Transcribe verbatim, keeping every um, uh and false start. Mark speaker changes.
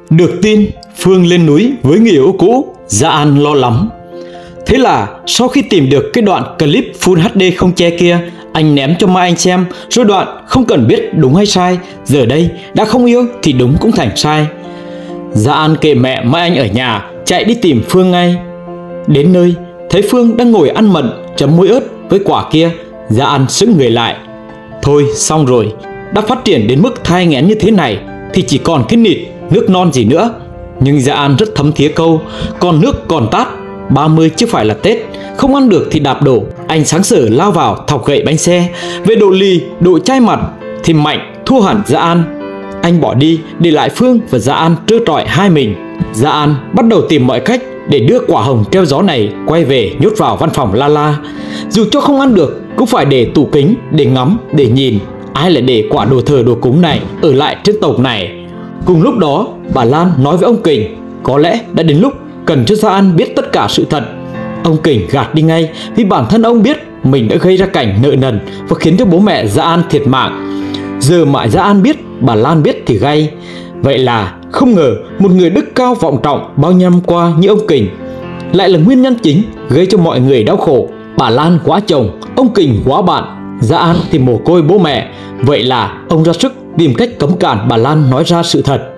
Speaker 1: Được tin Phương lên núi với người yêu cũ, Gia An lo lắm. Thế là sau khi tìm được cái đoạn clip Full hát đê không che kia, anh ném cho Mai Anh xem, rồi đoạn không cần biết đúng hay sai, giờ đây đã không yêu thì đúng cũng thành sai. Gia An kệ mẹ Mai Anh ở nhà, chạy đi tìm Phương ngay. Đến nơi thấy Phương đang ngồi ăn mận chấm muối ớt với quả kia, Gia An sững người lại. Thôi xong rồi, đã phát triển đến mức thai nghén như thế này thì chỉ còn cái nịt nước non gì nữa. Nhưng Gia An rất thấm thía câu còn nước còn tát, ba mươi chứ phải là Tết, không ăn được thì đạp đổ. Anh sáng sủa lao vào thọc gậy bánh xe. Về độ lì, độ chai mặt thì Mạnh thua hẳn Gia An. Anh bỏ đi để lại Phương và Gia An trơ trọi hai mình. Gia An bắt đầu tìm mọi cách để đưa quả hồng treo gió này quay về nhốt vào văn phòng La La. Dù cho không ăn được cũng phải để tủ kính, để ngắm, để nhìn. Ai lại để quả đồ thờ đồ cúng này ở lại trên tộc này. Cùng lúc đó, bà Lan nói với ông Kình có lẽ đã đến lúc cần cho Gia An biết tất cả sự thật. Ông Kình gạt đi ngay vì bản thân ông biết mình đã gây ra cảnh nợ nần và khiến cho bố mẹ Gia An thiệt mạng. Giờ mà Gia An biết, bà Lan biết thì gay. Vậy là không ngờ một người đức cao vọng trọng bao nhiêu năm qua như ông Kình lại là nguyên nhân chính gây cho mọi người đau khổ. Bà Lan quá chồng, ông Kình quá bạn, Gia An thì mồ côi bố mẹ. Vậy là ông ra sức tìm cách cấm cản bà Lan nói ra sự thật.